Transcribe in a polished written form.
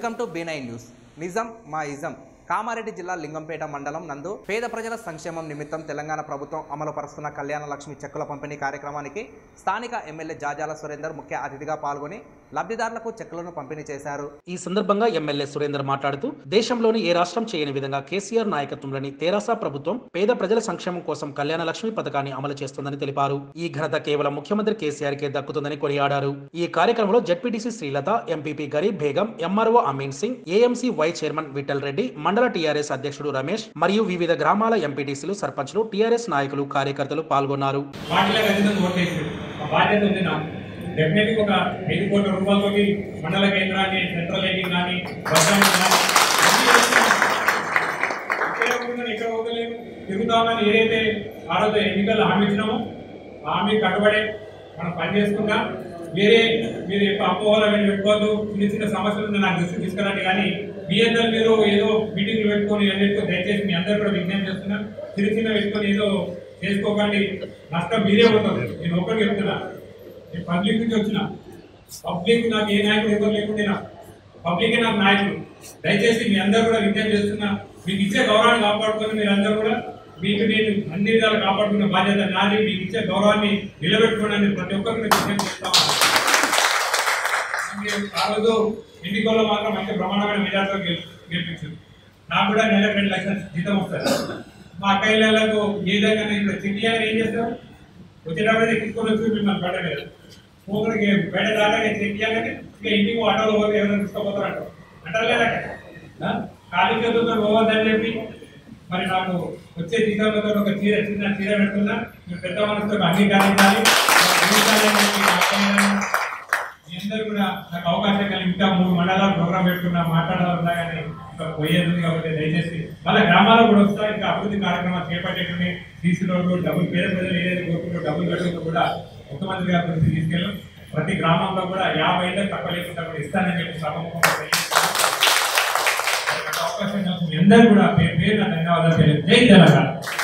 Welcome to B9 news. నిజం మా ism. Kamareddy జిల్లా లింగంపేట మండలం నందు పేద ప్రజల సంక్షేమం నిమిత్తం తెలంగాణ ప్రభుత్వం అమలు పరుస్తున్న కళ్యాణ లక్ష్మి చెక్కుల పంపిణీ కార్యక్రమానికి స్థానిక ఎమ్మెల్యే జాజాల సురేందర్ ముఖ్య అతిథిగా పాల్గొని లబ్ధిదారులకు చెక్కులను పంపిణీ చేశారు. ఈ సందర్భంగా ఎమ్మెల్యే సురేందర్ మాట్లాడుతూ దేశంలోని ఏ రాష్ట్రం చేయని విధంగా కేసీఆర్ నాయకత్వంలోని తెరాస ప్రభుత్వం పేద ప్రజల సంక్షేమం కోసం కళ్యాణ లక్ష్మి పథకాన్ని అమలు చేస్తుందని తెలిపారు. ఈ ఘనత కేవలం ముఖ్యమంత్రి కేసీఆర్ కే దక్కుతుందని కొనియాడారు. ఈ కార్యక్రమంలో ZPTC Srilatha, MPP Garib Begum, MRO Amin Singh, AMC vice chairman Vittal Reddy, మండల టీఆర్ఎస్ అధ్యక్షుడు రమేష్ మరియు వివిధ గ్రామాల ఎంపీటీసీలు, సర్పంచ్లు, టీఆర్ఎస్ నాయకులు, కార్యకర్తలు పాల్గొన్నారు. డెఫినెట్లీ ఒక 5 కోట్ల రూపాయలతోటి మండల కేంద్రాన్ని సెంట్రల్ లైటింగ్ కానీ ఇక్కడ వదలేదు తిరుగుతామని ఏదైతే ఆ రోజు ఎన్నికల్లో హామీ ఇచ్చినామో హామీ కట్టుబడే మనం పనిచేసుకుంటా. మీరు ఎక్కువ అపోహలు అవన్నీ పెట్టుకోవద్దు. చిన్న చిన్న సమస్యలు నాకు దృష్టి తీసుకురండి. కానీ మీ అందరూ మీరు ఏదో మీటింగ్లు పెట్టుకొని దయచేసి మీ అందరూ కూడా విజ్ఞప్తి చేస్తున్నా. చిన్న చిన్న పెట్టుకొని ఏదో చేసుకోకండి. నష్టం మీరే ఉంటుంది. నేను ఒకటి చెప్తున్నా, నేను పబ్లిక్ నుంచి వచ్చిన పబ్లిక్ నాకు ఏ నాయకుడు ఎవరు లేకుండా పబ్లికే నాకు నాయకుడు. దయచేసి మీ అందరూ కూడా విజ్ఞప్తి చేస్తున్నా, మీకు ఇచ్చే గౌరవాన్ని కాపాడుకొని మీరు అందరూ కూడా మీకు నేను అన్ని విధాలు కాపాడుకున్న బాధ్యత నాది. మీకు ఇచ్చే గౌరవాన్ని నిలబెట్టుకోవడానికి ప్రతి ఒక్కరికి విజ్ఞప్తి చేస్తాను. ఆ రోజు ఎన్నికల్లో మాత్రం మంచి బ్రహ్మాండమైన మెజార్టీతో గెలిపించారు. నాకు కూడా నెలకు 2 లక్షల జీతం వస్తారు. మా అక్కయ్యలకు ఏ విధంగా ఇప్పుడు సిటీ ఏం చేస్తారు, వచ్చేటప్పుడు తీసుకొని వచ్చి మిమ్మల్ని బయట మీద పోకరికి బయట దాకా చెయ్యాలని ఇంకా ఇంటికి ఆటోలో పోతే ఎవరైనా తీసుకోపోతారంట అంటారు లేదా. ఖాళీ చేతులతో పోవద్దని చెప్పి మరి నాకు వచ్చే జీతంలో ఒక చిన్న చీర పెడుతున్నా. మీరు పెద్ద మనసుతో అంగీకరించాలి. మీ అందరూ కూడా నాకు అవకాశం కలిగి ఇంకా 3 మండలాలు ప్రోగ్రాం పెట్టుకున్నా మాట్లాడాలన్నా కానీ ఇంకా పోయేది. కాబట్టి దయచేసి మళ్ళీ గ్రామాల్లో కూడా వస్తా. ఇంకా అభివృద్ధి కార్యక్రమాలు చేపట్టేటువంటి సీసీ రోడ్లు డబ్బులు పేద ప్రజలు ఏదైతే కోరుకుంటూ డబ్బులు కట్టుకుంటూ కూడా ముఖ్యమంత్రి గారి గురించి తీసుకెళ్ళాం. ప్రతి గ్రామంలో కూడా 50 ఏళ్ళకి తక్కువ లేకుండా కూడా ఇస్తానని చెప్పి సభముఖంగా అవకాశం నాకు మీ అందరూ కూడా పేరు ధన్యవాదాలు తెలియదు. జై తెలంగాణ.